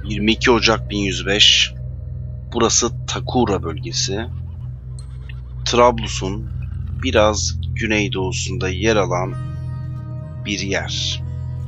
22 Ocak 1105. Burası Takura bölgesi. Trablus'un biraz güneydoğusunda yer alan bir yer.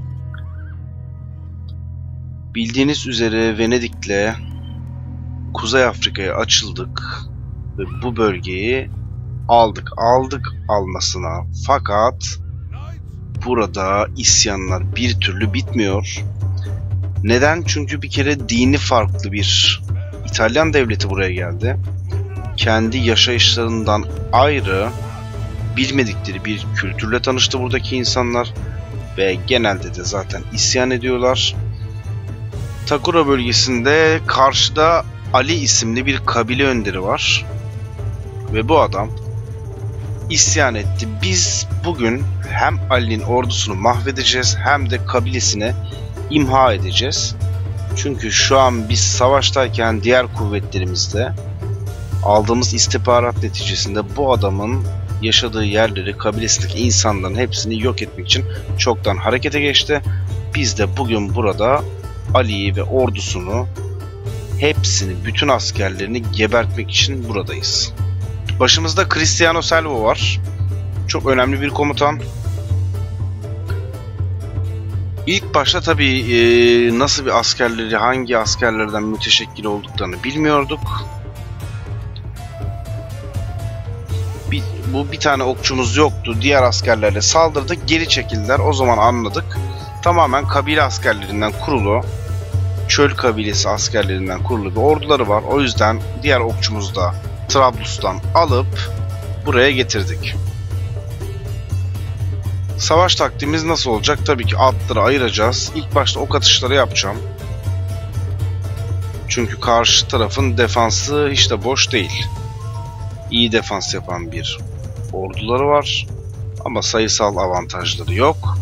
Bildiğiniz üzere Venedik'le Kuzey Afrika'ya açıldık ve bu bölgeyi aldık almasına. Fakat burada isyanlar bir türlü bitmiyor. Neden? Çünkü bir kere dini farklı bir İtalyan devleti buraya geldi. Kendi yaşayışlarından ayrı bilmedikleri bir kültürle tanıştı buradaki insanlar ve genelde de zaten isyan ediyorlar. Takura bölgesinde karşıda Ali isimli bir kabile önderi var ve bu adam isyan etti. Biz bugün hem Ali'nin ordusunu mahvedeceğiz hem de kabilesini imha edeceğiz. Çünkü şu an biz savaştayken diğer kuvvetlerimizde aldığımız istihbarat neticesinde bu adamın yaşadığı yerleri, kabilesindeki insanların hepsini yok etmek için çoktan harekete geçti. Biz de bugün burada Ali'yi ve ordusunu, hepsini, bütün askerlerini gebertmek için buradayız. Başımızda Cristiano Salvo var. Çok önemli bir komutan. İlk başta tabii nasıl bir askerleri, hangi askerlerden müteşekkil olduklarını bilmiyorduk. Bir tane okçumuz yoktu. Diğer askerlerle saldırdık, geri çekildiler. O zaman anladık. Tamamen kabile askerlerinden kurulu, çöl kabilesi askerlerinden kurulu bir orduları var. O yüzden diğer okçumuzu da Trablus'tan alıp buraya getirdik. Savaş taktiğimiz nasıl olacak? Tabii ki atları ayıracağız. İlk başta ok atışları yapacağım. Çünkü karşı tarafın defansı hiç de boş değil. İyi defans yapan bir orduları var. Ama sayısal avantajları yok.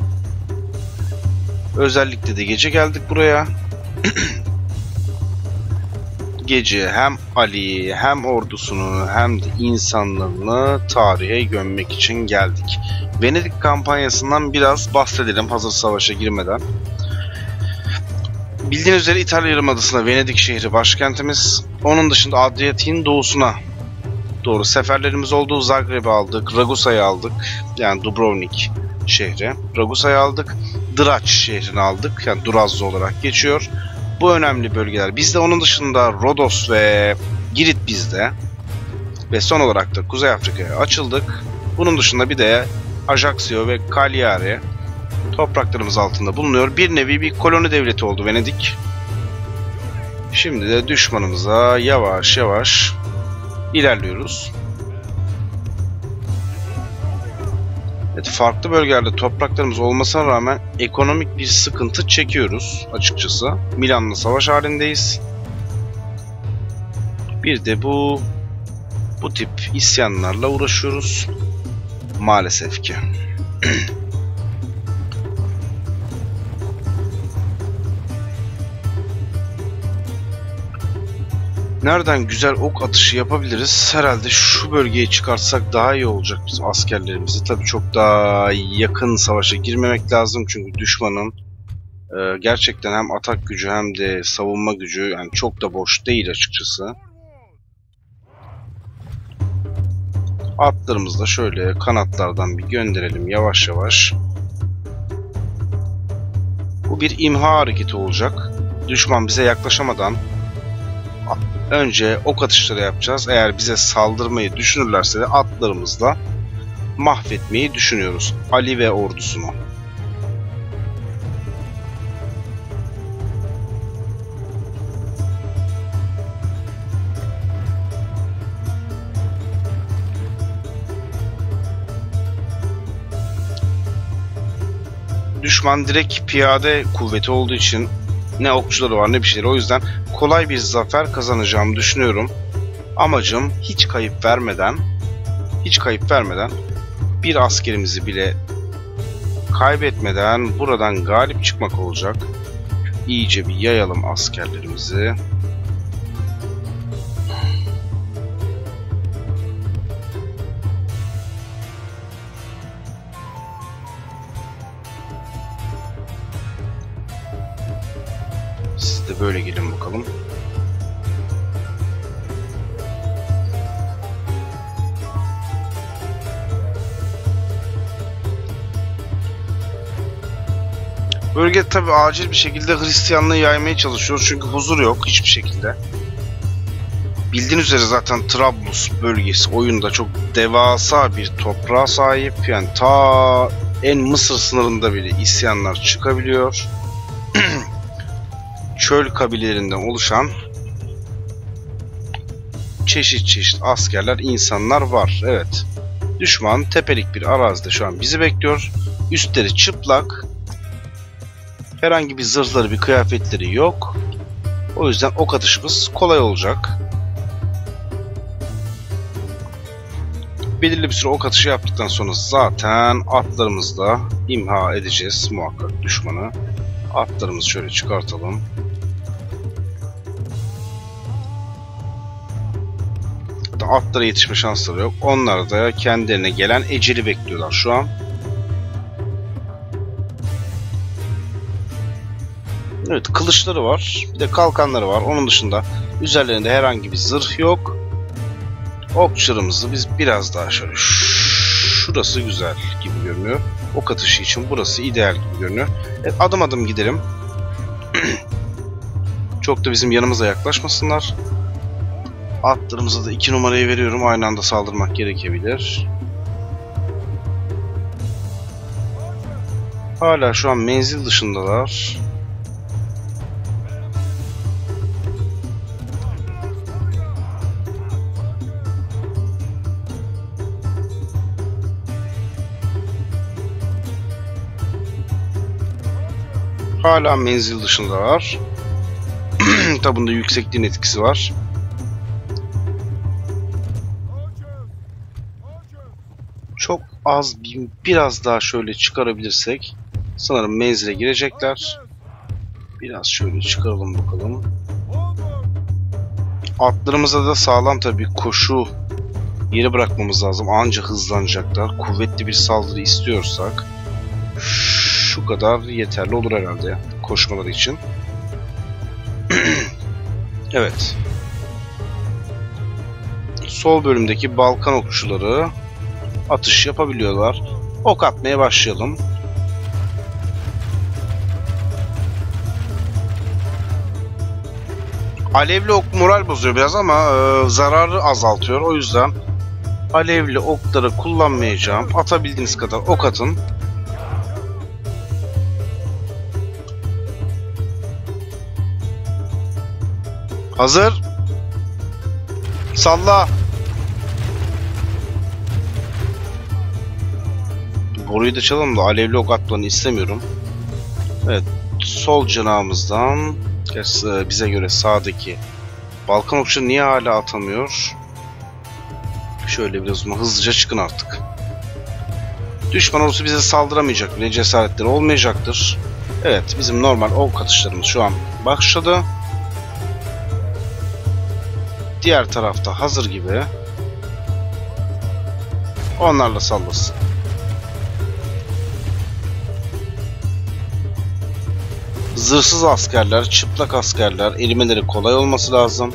Özellikle de gece geldik buraya. Gece hem Ali'yi hem ordusunu hem de insanlarını tarihe gömmek için geldik. Venedik kampanyasından biraz bahsedelim hazır savaşa girmeden. Bildiğiniz üzere İtalya Yarımadası'nda Venedik şehri başkentimiz. Onun dışında Adriyatik'in doğusuna doğru seferlerimiz oldu. Zagreb'i aldık, Ragusa'yı aldık. Yani Dubrovnik şehri. Ragusa'yı aldık. Draç şehrini aldık. Yani Durazzo olarak geçiyor. Bu önemli bölgeler. Bizde onun dışında Rodos ve Girit bizde. Ve son olarak da Kuzey Afrika'ya açıldık. Bunun dışında bir de Ajaccio ve Cagliari topraklarımız altında bulunuyor. Bir nevi bir koloni devleti oldu Venedik. Şimdi de düşmanımıza yavaş yavaş ilerliyoruz. Evet, farklı bölgelerde topraklarımız olmasına rağmen ekonomik bir sıkıntı çekiyoruz açıkçası. Milan'la savaş halindeyiz. Bir de bu tip isyanlarla uğraşıyoruz. Maalesef ki. Nereden güzel ok atışı yapabiliriz? Herhalde şu bölgeye çıkartsak daha iyi olacak bizim askerlerimizi. Tabii çok daha yakın savaşa girmemek lazım. Çünkü düşmanın gerçekten hem atak gücü hem de savunma gücü yani çok da boş değil açıkçası. Atlarımızı da şöyle kanatlardan bir gönderelim yavaş yavaş. Bu bir imha hareketi olacak. Düşman bize yaklaşamadan önce ok atışları yapacağız. Eğer bize saldırmayı düşünürlerse de atlarımızla mahvetmeyi düşünüyoruz Ali ve ordusunu. Düşman direkt piyade kuvveti olduğu için ne okçuları var ne bir şeyler. O yüzden kolay bir zafer kazanacağımı düşünüyorum. Amacım hiç kayıp vermeden bir askerimizi bile kaybetmeden buradan galip çıkmak olacak. İyice bir yayalım askerlerimizi. Siz de böyle gelin bakalım. Bölge tabi acil bir şekilde Hristiyanlığı yaymaya çalışıyoruz çünkü huzur yok hiçbir şekilde. Bildiğiniz üzere zaten Trablus bölgesi oyunda çok devasa bir toprağa sahip. Yani ta en Mısır sınırında bile isyanlar çıkabiliyor. Çöl kabilelerinden oluşan çeşit çeşit askerler, insanlar var. Evet. Düşman tepelik bir arazide şu an bizi bekliyor. Üstleri çıplak. Herhangi bir zırhları, bir kıyafetleri yok. O yüzden ok atışımız kolay olacak. Belirli bir süre ok atışı yaptıktan sonra zaten atlarımızla imha edeceğiz muhakkak düşmanı. Atlarımızı şöyle çıkartalım. Atlara yetişme şansları yok. Onlar da kendilerine gelen eceli bekliyorlar şu an. Evet, kılıçları var. Bir de kalkanları var. Onun dışında üzerlerinde herhangi bir zırh yok. Okçularımızı biz biraz daha şöyle şurası güzel gibi görünüyor. Ok atışı için burası ideal gibi görünüyor. Evet, adım adım gidelim. Çok da bizim yanımıza yaklaşmasınlar. Atlarımıza da 2 numarayı veriyorum. Aynı anda saldırmak gerekebilir. Hala şu an menzil dışındalar. Hala menzil dışındalar. Tabi bunda yüksekliğin etkisi var. Çok az biraz daha şöyle çıkarabilirsek sanırım menzile girecekler. Biraz şöyle çıkaralım bakalım. Atlarımıza da sağlam tabi koşu yeri bırakmamız lazım. Anca hızlanacaklar. Kuvvetli bir saldırı istiyorsak şu kadar yeterli olur herhalde koşmaları için. Evet. Sol bölümdeki Balkan okçuları atış yapabiliyorlar. Ok atmaya başlayalım. Alevli ok moral bozuyor biraz ama zararı azaltıyor. O yüzden alevli okları kullanmayacağım. Atabildiğiniz kadar ok atın. Hazır. Salla. Boruyu da çalalım da alevli ok atmanı istemiyorum. Evet. Sol cenahımızdan bize göre sağdaki Balkan okçu niye hala atamıyor? Şöyle biraz hızlıca çıkın artık. Düşman ordusu bize saldıramayacak bile, cesaretleri olmayacaktır. Evet, bizim normal ok atışlarımız şu an başladı. Diğer tarafta hazır gibi. Onlarla sallasın. Zırhsız askerler, çıplak askerler, erimeleri kolay olması lazım.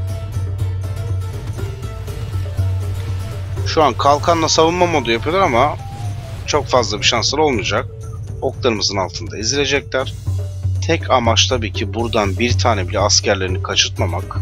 Şu an kalkanla savunma modu yapıyorlar ama çok fazla bir şansları olmayacak. Oklarımızın altında ezilecekler. Tek amaç tabii ki buradan bir tane bile askerlerini kaçırtmamak.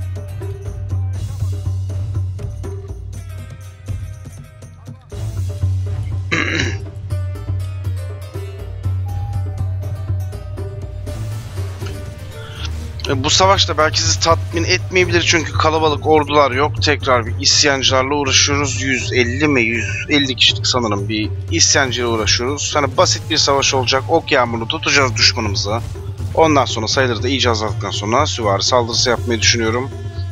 Bu savaşta belki sizi tatmin etmeyebilir çünkü kalabalık ordular yok. Tekrar bir isyancılarla uğraşıyoruz. 150 mi? 150 kişilik sanırım bir isyancıyla uğraşıyoruz. Hani basit bir savaş olacak. Ok yağmurunu tutacağız düşmanımıza. Ondan sonra sayıları da iyice azalttıktan sonra süvari saldırısı yapmayı düşünüyorum.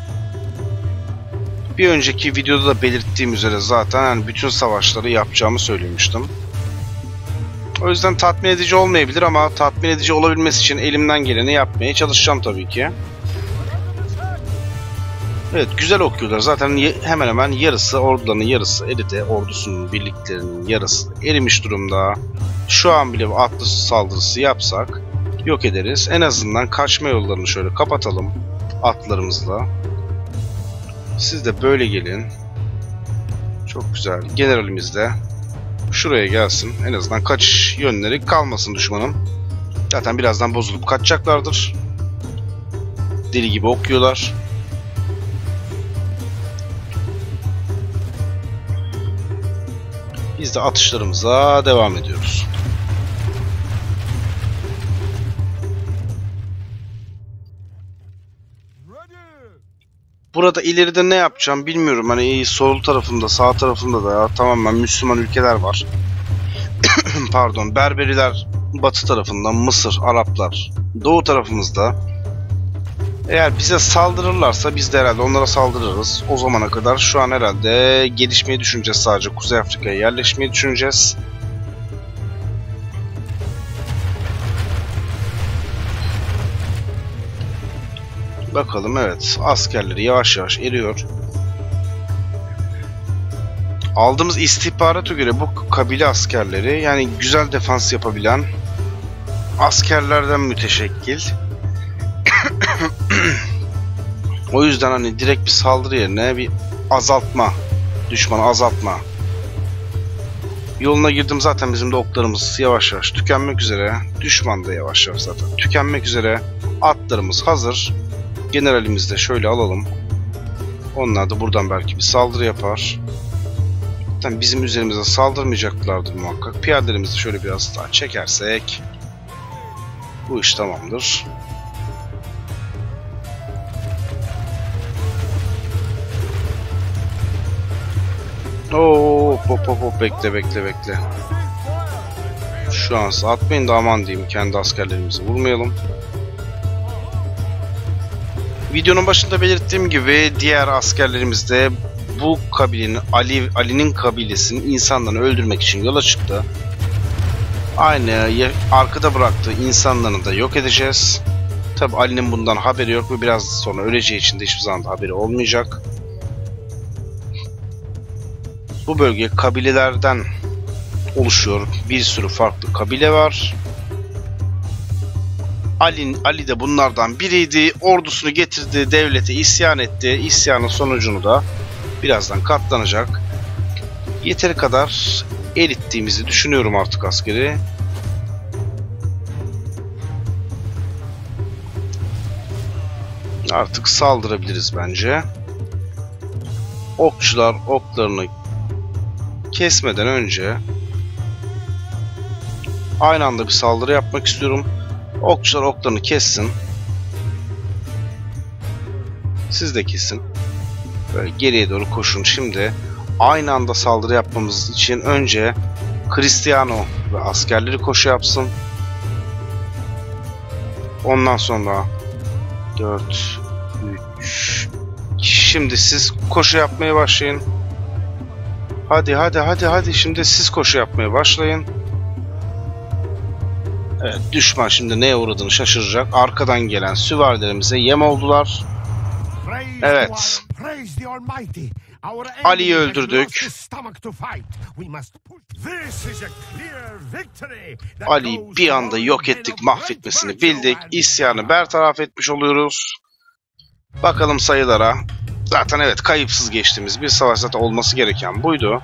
Bir önceki videoda da belirttiğim üzere zaten yani bütün savaşları yapacağımı söylemiştim. O yüzden tatmin edici olmayabilir ama tatmin edici olabilmesi için elimden geleni yapmaya çalışacağım tabii ki. Evet, güzel okuyorlar. Zaten hemen hemen yarısı, ordularının yarısı eridi. Ordusunun birliklerinin yarısı erimiş durumda. Şu an bile atlı saldırısı yapsak yok ederiz. En azından kaçma yollarını şöyle kapatalım atlarımızla. Siz de böyle gelin. Çok güzel. Generalimiz de şuraya gelsin. En azından kaçış yönleri kalmasın düşmanın. Zaten birazdan bozulup kaçacaklardır. Deli gibi okuyorlar. Biz de atışlarımıza devam ediyoruz. Burada ileride ne yapacağım bilmiyorum. Hani sol tarafımda, sağ tarafımda da tamamen Müslüman ülkeler var. Pardon, Berberiler batı tarafında, Mısır, Araplar doğu tarafımızda. Eğer bize saldırırlarsa biz de herhalde onlara saldırırız. O zamana kadar şu an herhalde gelişmeyi düşüneceğiz sadece. Kuzey Afrika'ya yerleşmeyi düşüneceğiz. Bakalım, evet, askerleri yavaş yavaş eriyor. Aldığımız istihbarata göre bu kabile askerleri yani güzel defans yapabilen askerlerden müteşekkil. O yüzden hani direkt bir saldırı yerine bir azaltma, düşmanı azaltma yoluna girdim. Zaten bizim de oklarımız yavaş yavaş tükenmek üzere. Düşman da yavaş yavaş zaten tükenmek üzere. Atlarımız hazır. Generalimizi de şöyle alalım. Onlar da buradan belki bir saldırı yapar. Zaten bizim üzerimize saldırmayacaklardır muhakkak. Piyadelerimizi şöyle biraz daha çekersek bu iş tamamdır. Oo, hop bekle. Şu an atmayın da aman diyeyim, kendi askerlerimizi vurmayalım. Videonun başında belirttiğim gibi diğer askerlerimiz de bu kabilenin Ali'nin kabilesinin insanlarını öldürmek için yola çıktı. Aynı arkada bıraktığı insanlarını da yok edeceğiz. Tabi Ali'nin bundan haberi yok ve biraz sonra öleceği için de hiçbir zaman da haberi olmayacak. Bu bölge kabilelerden oluşuyor. Bir sürü farklı kabile var. Ali de bunlardan biriydi. Ordusunu getirdi, devlete isyan etti. İsyanın sonucunu da birazdan katlanacak. Yeteri kadar erittiğimizi düşünüyorum artık askeri. Artık saldırabiliriz bence. Okçular oklarını kesmeden önce aynı anda bir saldırı yapmak istiyorum. Okçular oklarını kessin. Siz de kesin. Böyle geriye doğru koşun. Şimdi aynı anda saldırı yapmamız için önce Cristiano ve askerleri koşu yapsın. Ondan sonra 4, 3, şimdi siz koşu yapmaya başlayın. Hadi. Şimdi siz koşu yapmaya başlayın. Evet, düşman şimdi neye uğradığını şaşıracak. Arkadan gelen süvarilerimize yem oldular. Evet. Ali'yi öldürdük. Ali'yi bir anda yok ettik, mahvetmesini bildik. İsyanı bertaraf etmiş oluyoruz. Bakalım sayılara. Zaten evet, kayıpsız geçtiğimiz bir savaş, zaten olması gereken buydu.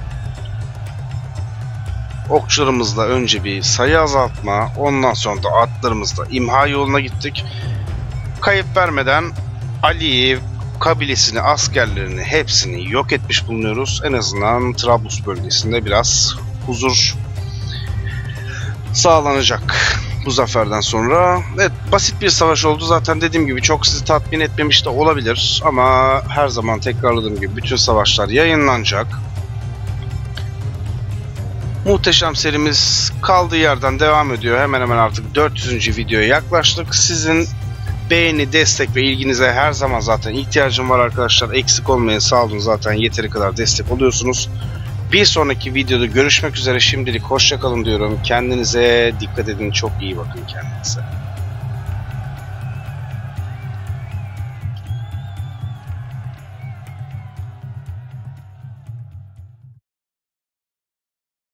Okçularımızla önce bir sayı azaltma, ondan sonra da atlarımızla imha yoluna gittik. Kayıp vermeden Ali'yi, kabilesini, askerlerini hepsini yok etmiş bulunuyoruz. En azından Trablus bölgesinde biraz huzur sağlanacak bu zaferden sonra. Evet, basit bir savaş oldu. Zaten dediğim gibi çok sizi tatmin etmemiş de olabilir. Ama her zaman tekrarladığım gibi bütün savaşlar yayınlanacak. Muhteşem serimiz kaldığı yerden devam ediyor. Hemen hemen artık 400. videoya yaklaştık. Sizin beğeni, destek ve ilginize her zaman zaten ihtiyacım var arkadaşlar. Eksik olmayın, sağ olun, zaten yeteri kadar destek oluyorsunuz. Bir sonraki videoda görüşmek üzere. Şimdilik hoşça kalın diyorum. Kendinize dikkat edin. Çok iyi bakın kendinize.